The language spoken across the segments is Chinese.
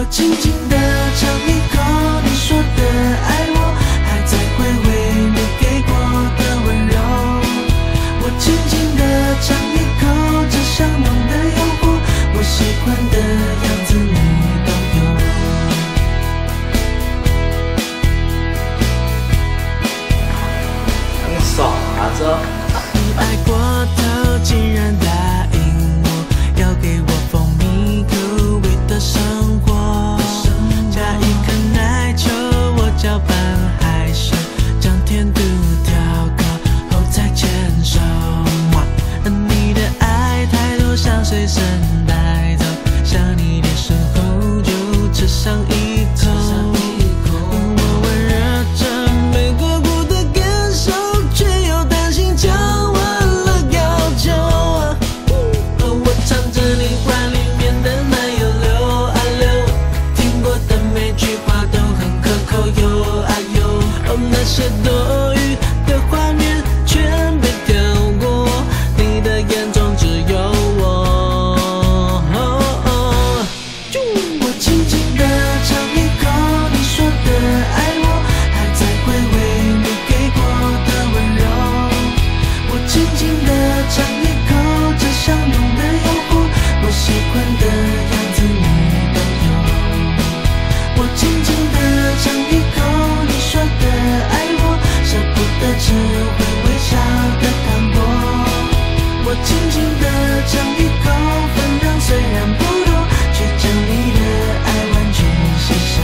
轻轻地尝一口你说的爱我，还在回味你给过的温柔。我轻轻地尝一口这香浓的诱惑，我喜欢的样子你都有。 你傻子？ 你爱过头，竟然答应我要给我蜂蜜口味的生活。加一颗奶球，我搅拌海参，将甜度调高后再牵手。你的爱太多，想随身带走，想你的时候就吃上一口。我温热着没过骨的感受，却又担心讲完了要求。我唱着你碗里面的奶油流啊流，听过的每句话都很可口哟啊哟。那些多余的画面全被跳过，你的眼中只有我。我轻轻地尝一口你说的爱我，还在回味你给过的温柔。我轻轻地尝一口这香浓的诱惑，我喜欢的样子你都有。我轻轻地尝一口你说的爱我，舍不得只会微笑的淡薄。我轻轻地尝一口，分量虽然不多，却将你的爱完全吸收。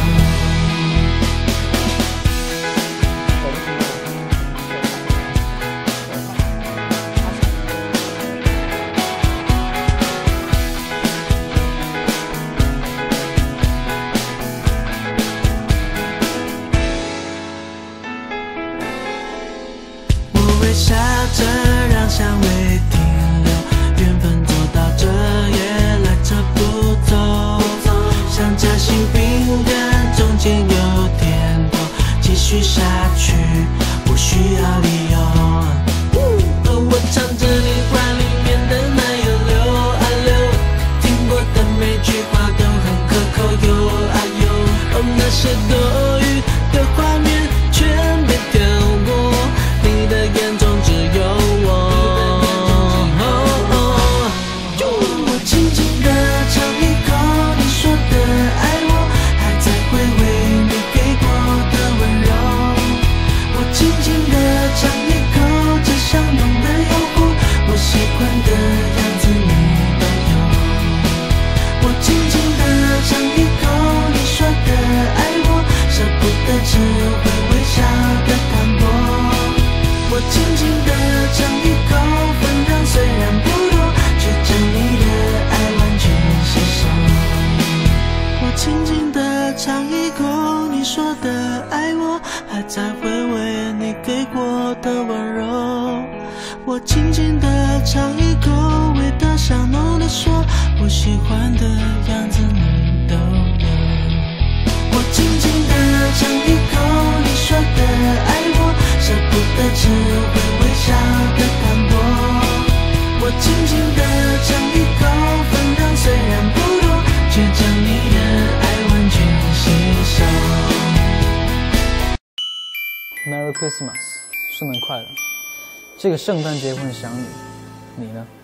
我微笑着让香味停留，缘分走到这也来者不走，像夹心饼干中间有甜头，继续下去不需要理由。我唱着你碗里面的奶油流啊流，听过的每句话都很可口哟啊哟。那些多余的画面全被跳过，你的眼中只有我。我轻轻地尝一口你说的爱我，还在回味你给过的温柔。我轻轻地尝一口这香浓的诱惑，我喜欢的样子你都有。我轻轻地尝一口你说的爱我，舍不得只会微笑的淡薄。我轻轻地尝一口，分量虽然不多，却将你的爱完全吸收。我轻轻地尝一口你说的爱我，还在回味你给过的温柔。我轻轻地尝一口，味道香浓的说，我喜欢的样子你都有。我轻轻地尝一口你说的爱我，舍不得只会微笑的淡薄。我轻轻地尝一口，分量虽然不多，却将你的爱完全吸收。 Merry Christmas， 圣诞快乐！这个圣诞节我很想你，你呢？